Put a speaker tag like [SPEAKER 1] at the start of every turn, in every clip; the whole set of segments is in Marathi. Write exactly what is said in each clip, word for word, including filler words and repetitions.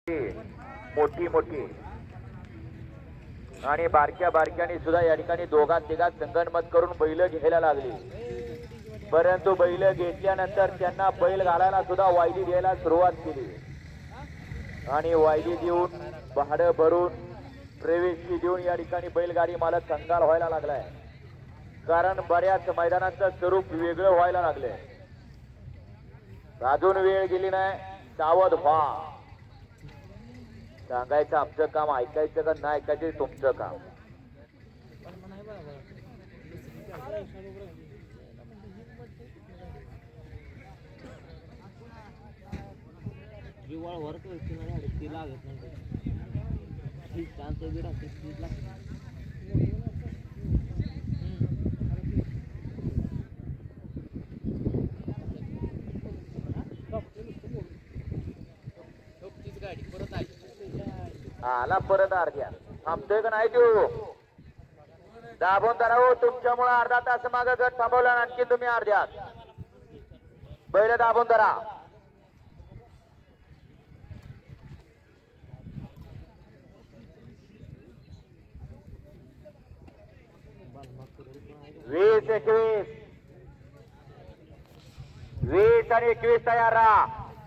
[SPEAKER 1] मोठी मोठी आणि बारक्या बारक्याने सुद्धा या ठिकाणी दोघात तिघात संगणमत करून बैल घ्यायला लागली, परंतु बैल घेतल्यानंतर त्यांना बैल घालायला सुद्धा वायदी द्यायला सुरुवात केली आणि वायदी देऊन भाडं भरून प्रवेश देऊन या ठिकाणी बैलगाडी मालक कंगाल व्हायला लागलाय, कारण बऱ्याच मैदानाचं स्वरूप वेगळं व्हायला लागलंय. अजून वेळ गेली नाही, सावध व्हा. सांगायचं आमचं काम, ऐकायचं का नाही ऐकायचं तुमचं काम. आला परत अर्ध्या थांबतोय का नाही तू दाबून धरावं. तुमच्यामुळे अर्धा तास मागे गट थांबवला, आणखी तुम्ही अर्ध्यात बैल दाबून धरा. वीस एकवीस वीस आणि एकवीस तयार राहा.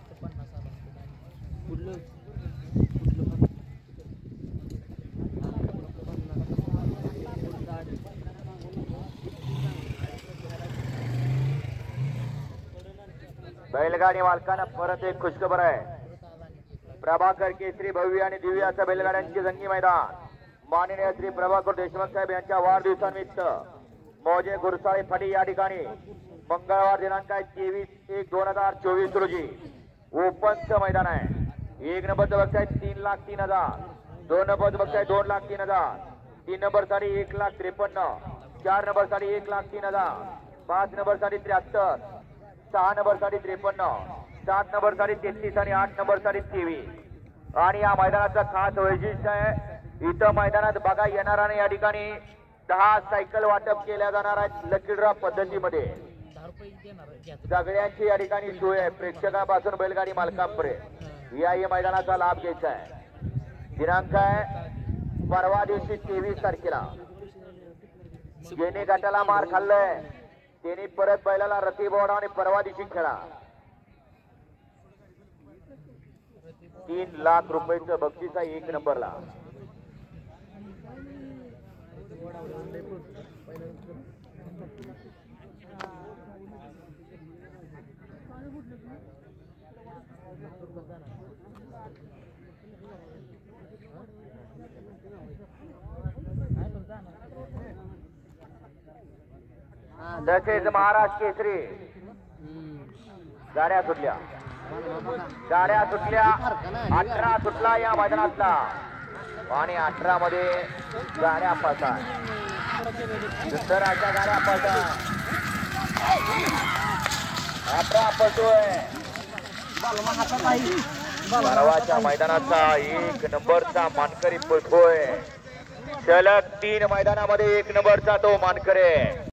[SPEAKER 1] बैलगाडी मालकांना परत एक खुशखबर आहे. प्रभाकर केसरी भव्य आणि दिव्य अशा बैलगाड्यांची जंगी मैदान माननीय श्री प्रभाकर देशमुख साहेब यांच्या वाढदिवसानिमित्त मौजे गुरसाळे फाटी या ठिकाणी मंगळवार दिनांक तेवीस एक दोन हजार चोवीस रोजी ओपनचं मैदान आहे. एक नंबरचं बघताय तीन लाख तीन हजार, दोन नंबरचं बघताय दोन लाख तीन हजार, तीन नंबर साठी एक लाख त्रेपन्न, चार नंबर साठी एक लाख तीन हजार, पाच नंबर साठी त्र्याहत्तर, सहा नंबर साठी त्रेपन्न, सात नंबर साठी तेहतीस आणि आठ नंबर साठी तेवीस. आणि या मैदानाचं खास वैशिष्ट्य आहे, इथं मैदानात बघा येणारा या ठिकाणी दहा सायकल वाटप केल्या जाणार आहेत लकी ड्रॉ पद्धतीमध्ये. सगळ्यांची या ठिकाणी सोय आहे, प्रेक्षकापासून बैलगाडी मालकांपर्यंत याही मैदानाचा लाभ घ्यायचा आहे. दिनांक आहे परवा दिवशी तेवीस तारखेला. ज्याने गटाला मार खाल्लाय त्यांनी परत बैलाला रती बोडा आणि परवा दिवशी खेळा. तीन लाख रुपयाचं बक्षीस आहे एक नंबरला. तसेच महाराष्ट्र केसरी गाड्या सुटल्या गाड्या सुटल्या अठरा सुटला या मैदानातला आणि अठरा मध्ये गाड्या पासा सुंदर अशा गाड्या पासा अठरा पळतोय. परवाच्या मैदानाचा एक नंबरचा मानकरी पळतोय. सलग तीन मैदानामध्ये एक नंबरचा तो मानकरी.